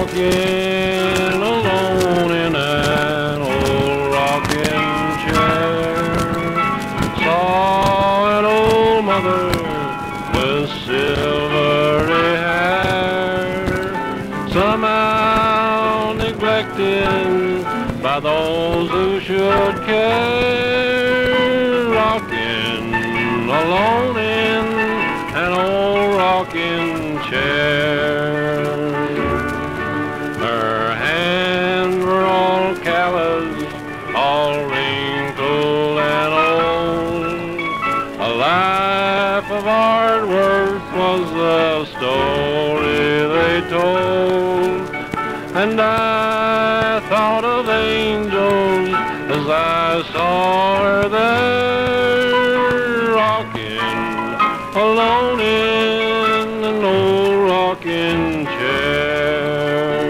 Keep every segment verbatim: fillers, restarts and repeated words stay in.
rocking alone in an old rocking chair. Saw an old mother with silvery hair, somehow neglected by those who should care, rocking alone in an old rocking chair. Her hands were all calloused, all wrinkled and old. A life of hard work was the story they told, and I thought of angels as I saw her there, rocking alone in an old rocking chair.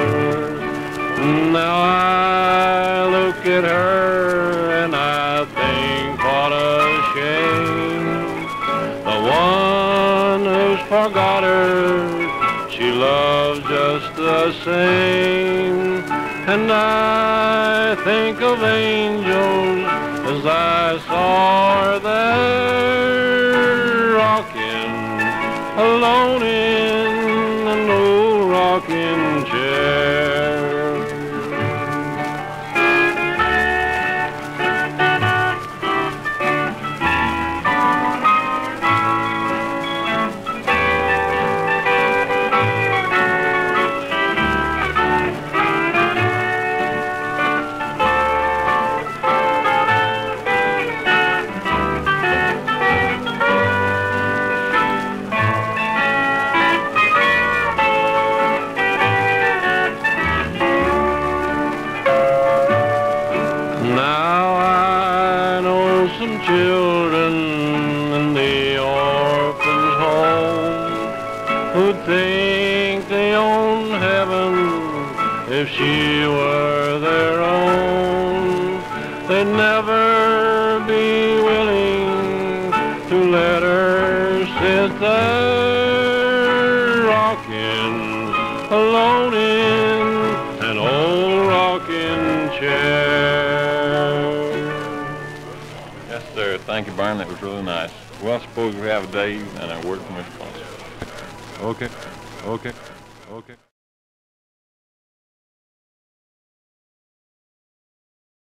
Now I look at her and I think what a shame. The one who's forgot her, she loves just the same. And I think of angels as I saw her there, rocking alone in an old rocking chair. Some children in the orphan's home who'd think they own heaven if she were their own. They'd never be willing to let her sit there, rocking alone in an old rocking chair. Yes, sir. Thank you, Byron. That was really nice. Well, suppose we have a Dave and a word from his sponsor. Okay, okay, okay.